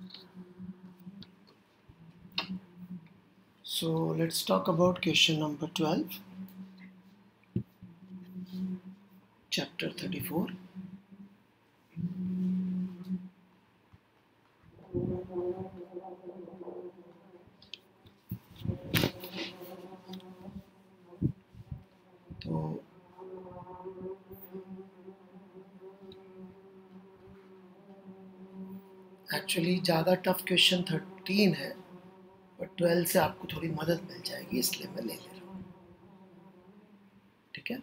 So let's talk about question number 12, chapter 34. तो actually ज़्यादा tough question 13 है, और 12 से आपको थोड़ी मदद मिल जाएगी, इसलिए मैं ले रहा हूँ। ठीक है,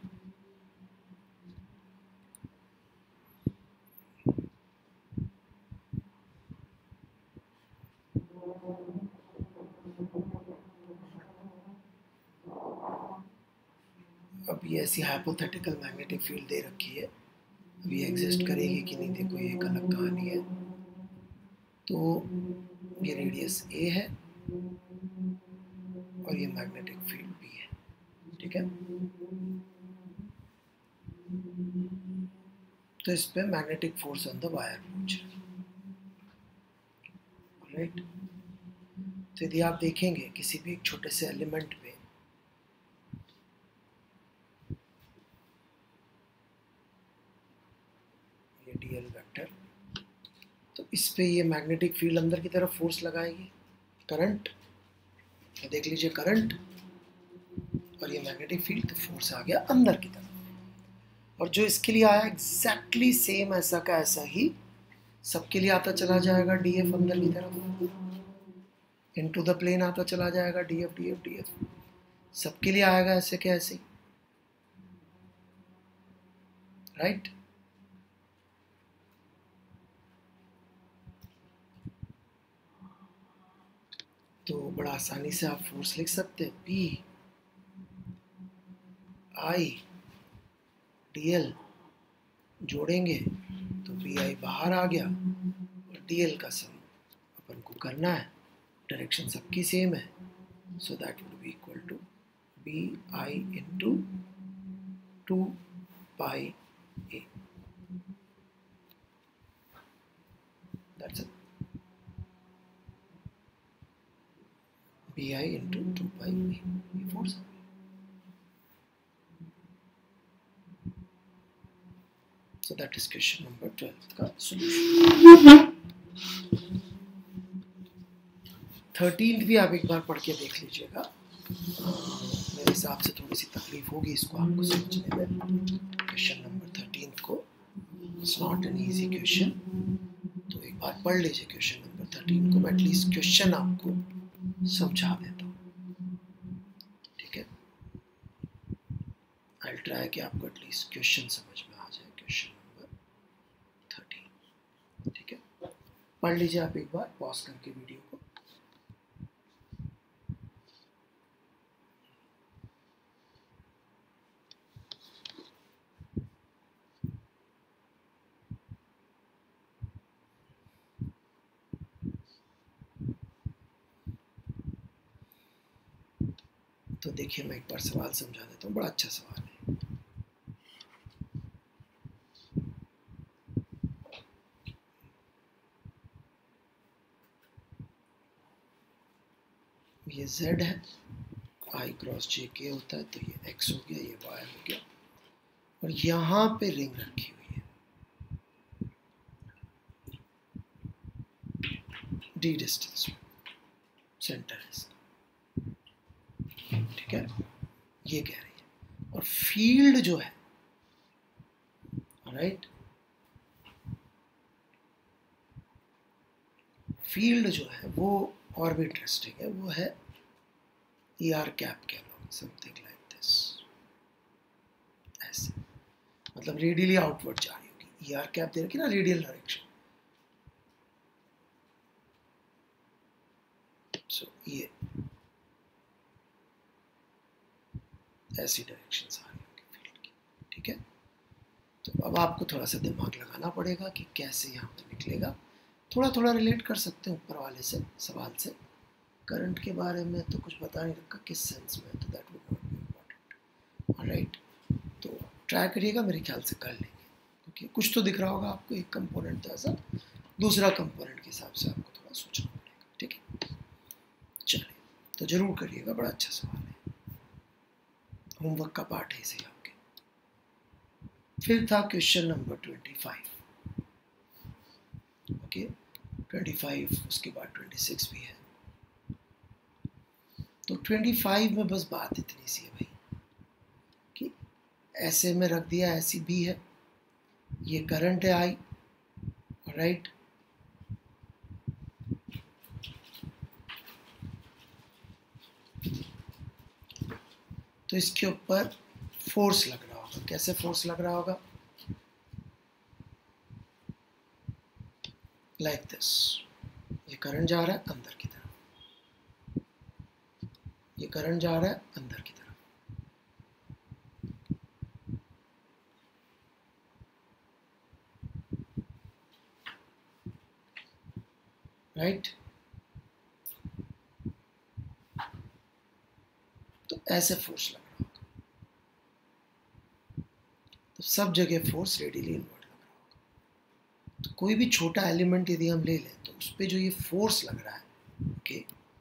अब ये ऐसी हाइपोथेटिकल मैग्नेटिक फील्ड दे रखी है, अब ये एग्जिस्ट करेगी कि नहीं, देखो ये एक अलग कहानी है। तो ये रेडियस ए है और ये मैग्नेटिक फील्ड भी है। ठीक है, तो इस पे magnetic force on the wire पूछ रहे हैं। राइट, तो यदि आप देखेंगे किसी भी एक छोटे से एलिमेंट पे ये डीएल वेक्टर, तो इस पे ये मैग्नेटिक फील्ड अंदर की तरफ फोर्स लगाएगी, करंट, देख लीजिए करंट, और ये मैग्नेटिक फील्ड, तो फोर्स आ गया अंदर की तरफ। और जो इसके लिए आया एग्जैक्टली सेम ऐसा का ऐसा ही सबके लिए आता चला जाएगा, डीएफ अंदर की तरफ, इनटू द प्लेन आता चला जाएगा, डीएफ डीएफ डीएफ सबके लिए आएगा ऐसे के ऐसे। राइट, तो बड़ा आसानी से आप फोर्स लिख सकते हैं, पी आई डी एल जोड़ेंगे तो बी आई बाहर आ गया, और डी एल का सम अपन को करना है, डायरेक्शन सबकी सेम है, so that would be equal to B I into 2 pi A. That's it, B I into 2 pi A, ये force. So that is question number 12 का solution। 13th भी आप एक बार पढ़ के देख लीजिएगा, मेरे हिसाब से थोड़ी सी तकलीफ होगी इसको आपको समझने में। क्वेश्चन नंबर 13 को, it's not an easy question, तो एक बार पढ़ लीजिए क्वेश्चन नंबर 13 को, मैं एटलीस्ट क्वेश्चन आपको समझा देता हूँ। ठीक है, आई ट्राई कि आपको एटलीस्ट क्वेश्चन समझ में आ जाए, क्वेश्चन नंबर 13। ठीक है, पढ़ लीजिए आप एक बार पॉज करके वीडियो को। तो देखिए, मैं एक बार सवाल समझा देता हूँ, बड़ा अच्छा सवाल है। ये z है, i क्रॉस j k होता है, तो ये x हो गया, ये y हो गया, और यहाँ पे रिंग रखी हुई है, d डिस्टेंस, सेंटर है इसका। ठीक है, ये कह रही है, और फील्ड जो है, राइट, फील्ड जो है वो और भी इंटरेस्टिंग है, वो है ई आर कैप के अलोंग, समथिंग लाइक दिस, ऐसे, मतलब रेडियली आउटवर्ड जा रही होगी, ई आर कैप दे रखी ना, रेडियल डायरेक्शन, सो ये ऐसी डायरेक्शन आ रही होगी फील्ड की। ठीक है, तो अब आपको थोड़ा सा दिमाग लगाना पड़ेगा कि कैसे यहाँ पे निकलेगा। थोड़ा थोड़ा रिलेट कर सकते हैं ऊपर वाले से सवाल से, करंट के बारे में तो कुछ बता नहीं रखा किस सेंस में, तो that would not be important. Alright, तो ट्राई करिएगा, मेरे ख्याल से कर लेंगे, क्योंकि कुछ तो दिख रहा होगा आपको, एक कंपोनेंट था ऐसा, दूसरा कंपोनेंट के हिसाब से आपको थोड़ा सोचना पड़ेगा, ठीक है। चलिए, तो जरूर करिएगा, बड़ा अच्छा सवाल है, होमवर्क का पार्ट है इसे आपके। फिर था क्वेश्चन नंबर 25, ओके, 25, उसके बाद 26 भी है। तो 25 में बस बात इतनी सी है भाई कि ऐसे में रख दिया, ऐसी भी है, ये करंट है आई, राइट। तो इसके ऊपर फोर्स लग रहा होगा, कैसे फोर्स लग रहा होगा, लाइक दिस। ये करंट जा रहा है अंदर की तरफ, ये करंट जा रहा है अंदर की तरफ, राइट। तो ऐसे फोर्स लग रहा होगा, तो सब जगह फोर्स रेडियली इनवर्ट लग रहा होगा। तो कोई भी छोटा एलिमेंट यदि हम ले लें तो उस पर जो ये फोर्स लग रहा है, ओके,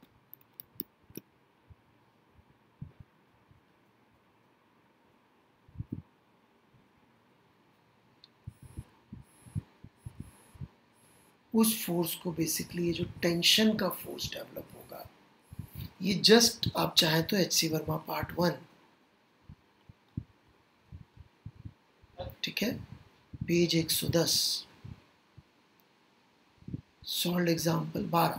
उस फोर्स को बेसिकली ये जो टेंशन का फोर्स डेवलप होगा, ये जस्ट आप चाहें तो एच.सी. वर्मा पार्ट 1, ठीक है, पेज 110, सॉल्व एग्जाम्पल 12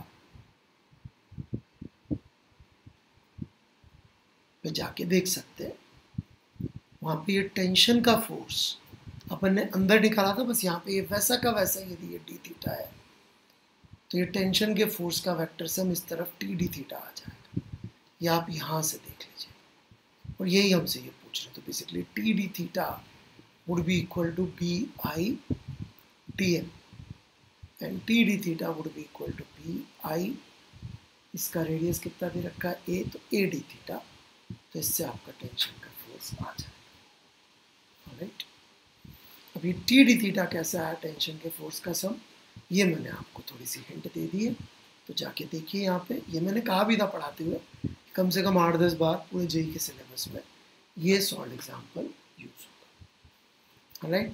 पे जाके देख सकते हैं। वहां पे ये टेंशन का फोर्स अपन ने अंदर निकाला था, बस यहाँ पे ये वैसा का वैसा, यदि ये डी थीटा है तो ये टेंशन के फोर्स का वेक्टर सम इस तरफ टी डी थीटा आ जाएगा, ये आप यहाँ से देख लीजिए। और यही हमसे ये पूछ रहे, तो basically T D theta would be equal to B I T N and T D theta would be equal to B I, इसका रेडियस कितना दे रखा है ए, तो ए डी थीटा, तो इससे आपका टेंशन का फोर्स आ जाएगा, राइट। अब ये टी डी थीटा कैसा है टेंशन के फोर्स का सम, ये मैंने आपको थोड़ी सी हिंट दे दी है, तो जाके देखिए यहाँ पे। ये मैंने कहा भी था पढ़ाते हुए, कम से कम 8-10 बार पूरे जेई के सिलेबस में ये सॉल्व एग्जाम्पल यूज होगा, राइट।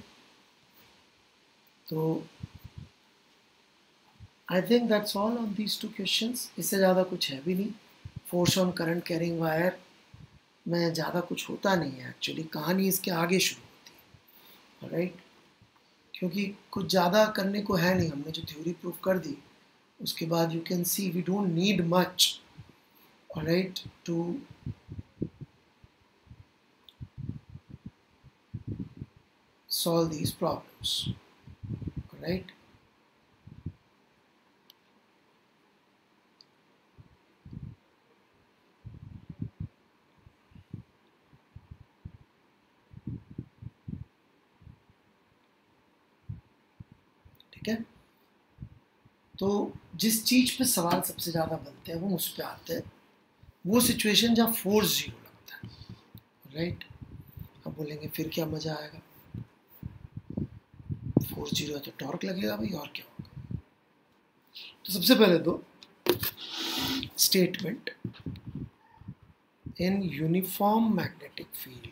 तो I think that's all on these 2 questions, इससे ज़्यादा कुछ है भी नहीं। Force on current carrying wire में ज़्यादा कुछ होता नहीं है एक्चुअली, कहानी इसके आगे शुरू होती है, राइट। क्योंकि कुछ ज़्यादा करने को है नहीं, हमने जो थ्योरी प्रूफ कर दी उसके बाद you can see we don't need much, right, to solve these problems, right? ठीक है, तो जिस चीज पे सवाल सबसे ज्यादा बनते हैं वो उस पे आते हैं, वो सिचुएशन जहाँ फोर्स जीरो लगता है, राइट। अब बोलेंगे फिर क्या मजा आएगा, फोर्स जीरो है तो टॉर्क लगेगा भाई, और क्या होगा। तो सबसे पहले तो statement, in uniform magnetic field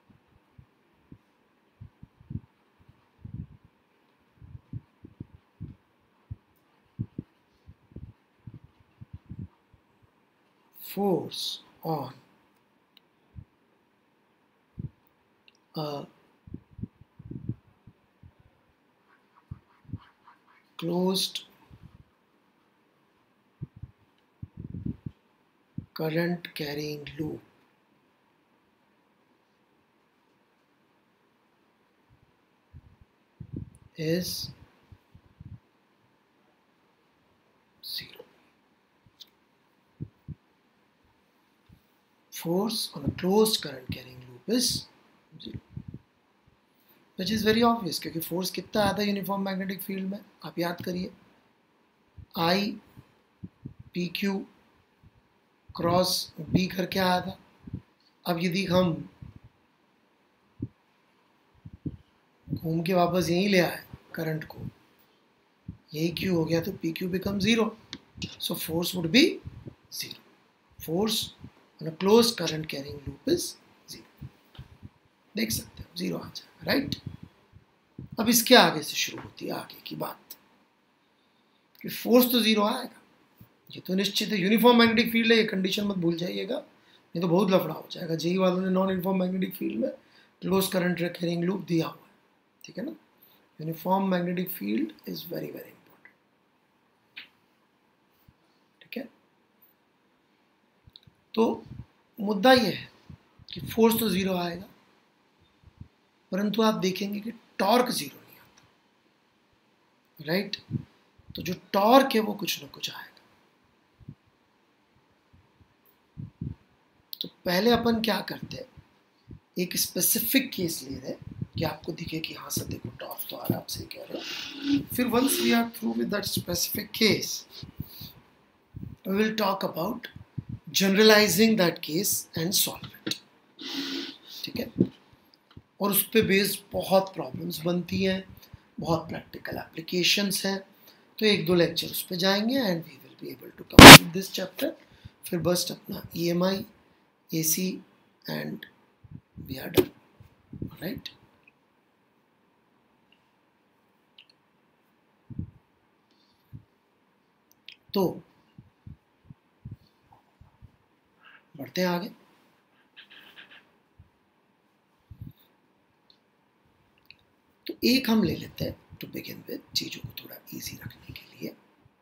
force on a closed current carrying loop is 0. Force on a closed current carrying loop is 0, which is very obvious, क्योंकि फोर्स कितना आया था यूनिफॉर्म मैग्नेटिक फील्ड में, आप याद करिए, I P Q cross B करके आया था। अब यदि हम घूम के वापस यहीं ले आए करंट को, यही क्यू हो गया, तो P Q become 0, So force would be 0. Force on a closed current carrying loop is 0. देख सकते हो 0 आ जाएगा, राइट। अब इसके आगे से शुरू होती है आगे की बात कि फोर्स तो 0 आएगा, ये तो निश्चित है। यूनिफॉर्म मैग्नेटिक फील्ड है, ये कंडीशन मत भूल जाइएगा, नहीं तो बहुत लफड़ा हो जाएगा। जेई वालों ने नॉन यूनिफॉर्म मैग्नेटिक फील्ड में क्लोज करंट कैरिंग लूप दिया हुआ है, ठीक है ना। Uniform magnetic field is very very important, ठीक है। तो मुद्दा ये है कि फोर्स तो 0 आएगा, परंतु आप देखेंगे कि टॉर्क 0 नहीं आता, राइट। तो जो टॉर्क है वो कुछ ना कुछ आएगा। तो पहले अपन क्या करते हैं, एक स्पेसिफिक केस ले रहे हैं कि आपको दिखे कि हाँ सर देखो टॉर्क तो आ रहा है, आप सही कह रहे हो। फिर once we are through with that specific case, we will talk about generalizing that case and solve it, ठीक है। और उस पर बेस्ड बहुत प्रॉब्लम्स बनती हैं, बहुत प्रैक्टिकल एप्लीकेशंस हैं। तो 1-2 लेक्चर उस पर जाएंगे and we will be able to complete this chapter. फिर बस अपना EMI, AC and we are done, right. तो बढ़ते हैं आगे। तो एक हम ले लेते हैं टू बिगिन विद, चीजों को थोड़ा इजी रखने के लिए।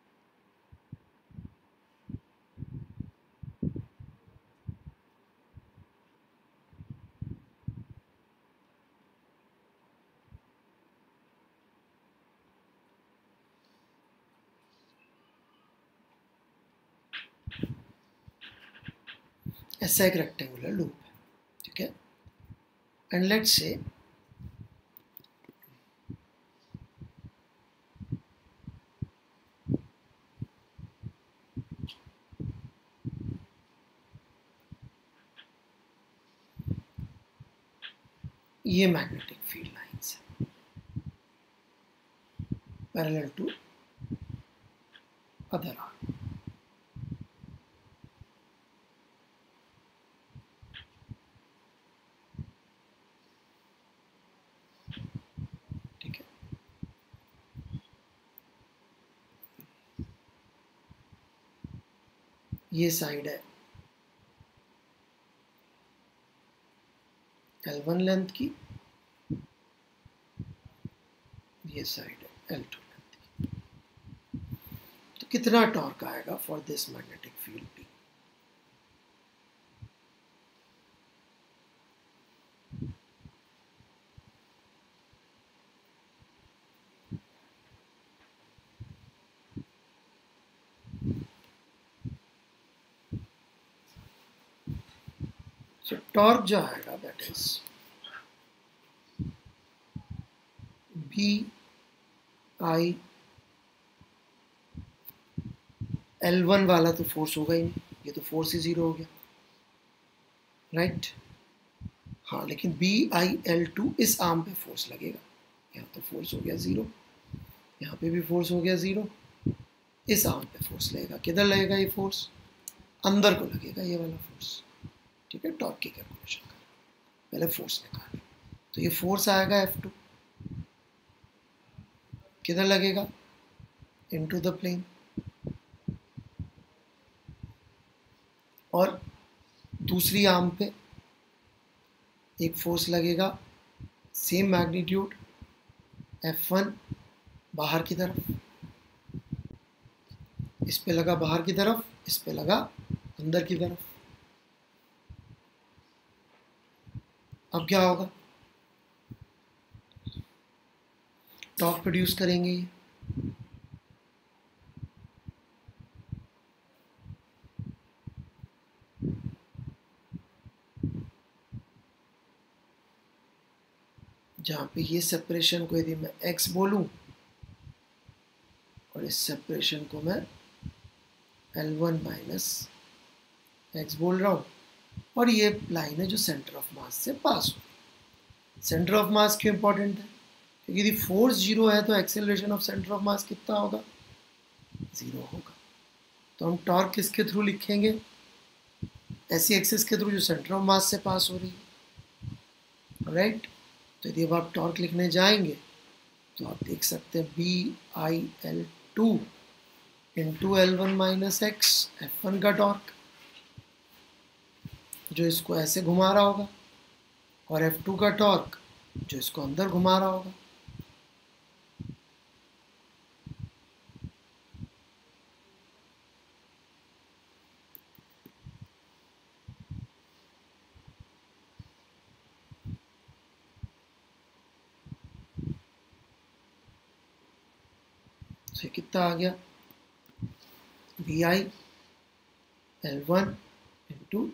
ऐसा एक रेक्टेंगुलर लूप है, ठीक है। एंड लेट्स से ये मैग्नेटिक फील्ड लाइंस है पैरेलल टू अदर आर्म, ठीक है। ये साइड है L1 लेंथ की, ये साइड है L2 लेंथ की। तो कितना टॉर्क आएगा for this magnetic field P? So torque जो आएगा दैट इज BI L1 वाला तो फोर्स होगा ही नहीं, ये तो फोर्स ही 0 हो गया, राइट। हाँ लेकिन BI_L2 इस आर्म पे फोर्स लगेगा, यहाँ तो फोर्स हो गया 0, यहाँ पे भी फोर्स हो गया 0, इस आर्म पे फोर्स लगेगा। किधर लगेगा ये फोर्स? अंदर को लगेगा ये वाला फोर्स, ठीक है। टॉर्क की कैलकुलेशन करें, पहले फोर्स निकालें। तो ये फोर्स आएगा F2, किधर लगेगा? Into the plane. और दूसरी आर्म पे एक फोर्स लगेगा सेम मैग्नीट्यूड F1 बाहर की तरफ, इस पे लगा बाहर की तरफ, इस पे लगा अंदर की तरफ। अब क्या होगा? टॉर्क प्रोड्यूस करेंगे ये, जहाँ पे ये सेपरेशन को यदि मैं x बोलूँ और इस सेपरेशन को मैं L1 माइनस x बोल रहा हूँ, और ये लाइन है जो सेंटर ऑफ मास से पास हो। सेंटर ऑफ मास क्यों इंपॉर्टेंट है? क्योंकि यदि फोर्स 0 है तो acceleration of centre of mass कितना होगा? 0 होगा। तो हम टॉर्क किसके थ्रू लिखेंगे, ऐसी एक्सिस के थ्रू जो सेंटर ऑफ मास से पास हो रही है, राइट। तो यदि अब आप टॉर्क लिखने जाएंगे तो आप देख सकते हैं BIL2 into L1 minus x, F1 का टॉर्क जो इसको ऐसे घुमा रहा होगा, और F2 का टॉर्क जो इसको अंदर घुमा रहा होगा। तो कितना आ गया, BIL1 into,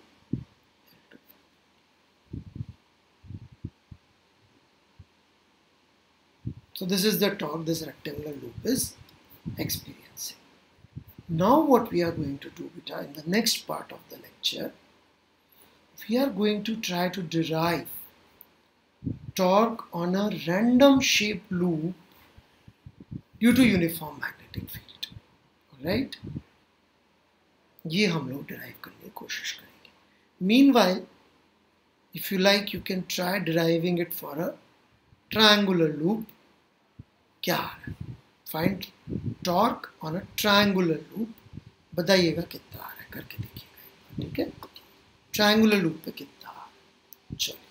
so this is the torque this rectangular loop is experiencing. Now what we are going to do, beta, in the next part of the lecture, we are going to try to derive torque on a random shaped loop due to uniform magnetic field. Alright? ये हम लोग derive करने की कोशिश करेंगे. Meanwhile, if you like, you can try deriving it for a triangular loop. क्या आ रहा है? Find torque on a triangular loop. बताइएगा कितना आ रहा है, करके देखिएगा, ठीक है? ट्रायंगुलर लूप पे कितना आ रहा है, चलिए.